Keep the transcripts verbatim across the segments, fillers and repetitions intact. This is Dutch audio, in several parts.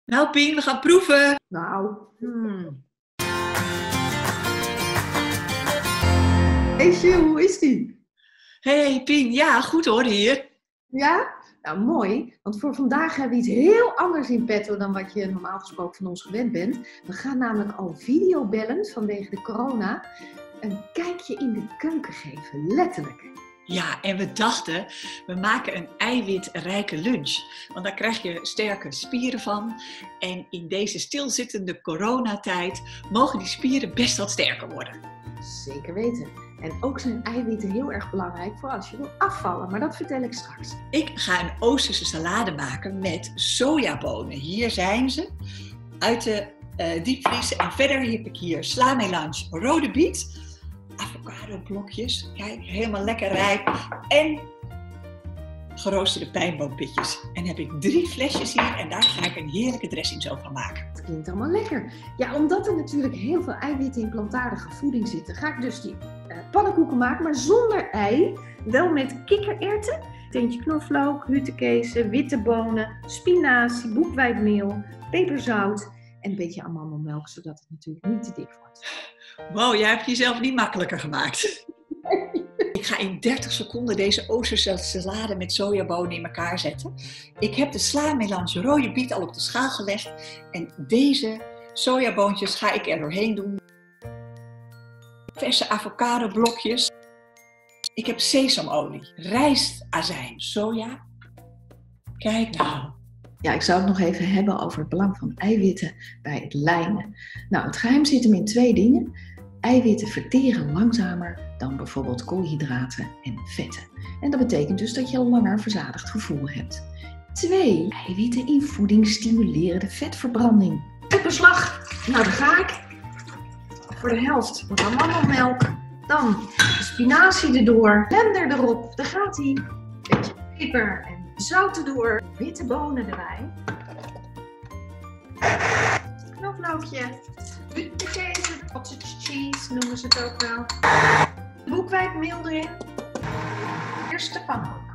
Nou Pien, we gaan proeven. Nou, hmm. Hey Jill, hoe is die? Hey Pien, ja goed hoor hier. Ja? Nou mooi, want voor vandaag hebben we iets heel anders in petto dan wat je normaal gesproken van ons gewend bent. We gaan namelijk al videobellen vanwege de corona een kijkje in de keuken geven, letterlijk. Ja, en we dachten, we maken een eiwitrijke lunch. Want daar krijg je sterke spieren van. En in deze stilzittende coronatijd mogen die spieren best wat sterker worden. Zeker weten. En ook zijn eiwitten heel erg belangrijk voor als je wil afvallen. Maar dat vertel ik straks. Ik ga een Oosterse salade maken met sojabonen. Hier zijn ze. Uit de uh, diepvries. En verder heb ik hier sla-melange, rode biet. Avocado blokjes, kijk, helemaal lekker rijp. En geroosterde pijnboompitjes. En heb ik drie flesjes hier en daar ga ik een heerlijke dressing zo van maken. Het klinkt allemaal lekker. Ja, omdat er natuurlijk heel veel eiwitten in plantaardige voeding zitten, ga ik dus die uh, pannenkoeken maken, maar zonder ei. Wel met kikkererwten, teentje knoflook, huttenkezen, witte bonen, spinazie, boekweit,meel, peperzout en een beetje amandelmelk, zodat het natuurlijk niet te dik wordt. Wow, jij hebt jezelf niet makkelijker gemaakt. Ik ga in dertig seconden deze Oosterse salade met sojabonen in elkaar zetten. Ik heb de sla-melange rode biet al op de schaal gelegd. En deze sojaboontjes ga ik er doorheen doen. Verse avocado blokjes. Ik heb sesamolie, rijstazijn, soja. Kijk nou. Ja, ik zou het nog even hebben over het belang van eiwitten bij het lijnen. Nou, het geheim zit hem in twee dingen. Eiwitten verteren langzamer dan bijvoorbeeld koolhydraten en vetten. En dat betekent dus dat je een langer verzadigd gevoel hebt. Twee, eiwitten in voeding stimuleren de vetverbranding. Pepperslag, nou daar ga ik. Voor de helft wat amandelmelk. Dan de spinazie erdoor, blender erop, daar gaat hij. Beetje peper en zout erdoor, witte bonen erbij. Knoflookje, huttenkezen, cottage cheese noemen ze het ook wel. Boekweit,meel erin. Eerst de pannenkoek.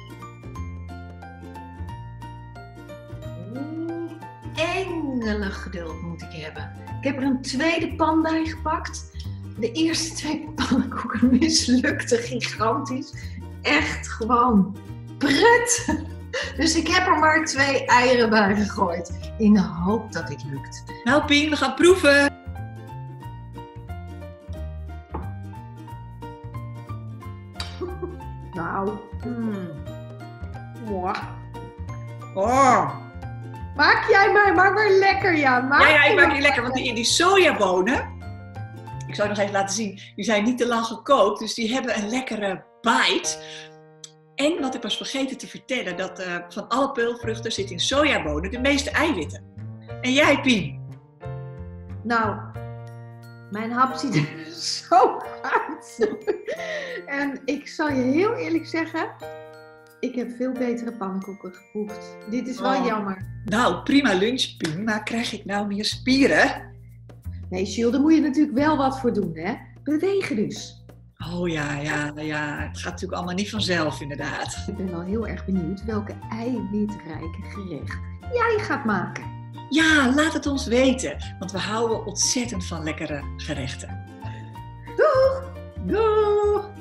Engelig geduld moet ik hebben. Ik heb er een tweede pan bij gepakt. De eerste twee pannenkoeken mislukten gigantisch. Echt gewoon prut. Dus ik heb er maar twee eieren bij gegooid. In de hoop dat dit lukt. Nou Pien, we gaan proeven. Nou. Mm. Oh. Oh. Maak jij maar, maak maar lekker, ja. Maak Ja, ja, ik maak maar die lekker, want die, die sojabonen, ik zal je nog even laten zien, die zijn niet te lang gekookt, dus die hebben een lekkere bite. En wat ik was vergeten te vertellen, dat uh, van alle peulvruchten zit in sojabonen de meeste eiwitten. En jij, Pien? Nou, mijn hap ziet er zo uit. En ik zal je heel eerlijk zeggen, ik heb veel betere pannenkoeken geproefd. Dit is wel oh. jammer. Nou, prima lunch, Pien, maar krijg ik nou meer spieren? Nee, Jill, daar moet je natuurlijk wel wat voor doen, hè? Bewegen dus. Oh ja, ja, ja, het gaat natuurlijk allemaal niet vanzelf, inderdaad. Ik ben wel heel erg benieuwd welke eiwitrijke gerecht jij gaat maken. Ja, laat het ons weten, want we houden ontzettend van lekkere gerechten. Doeg! Doeg!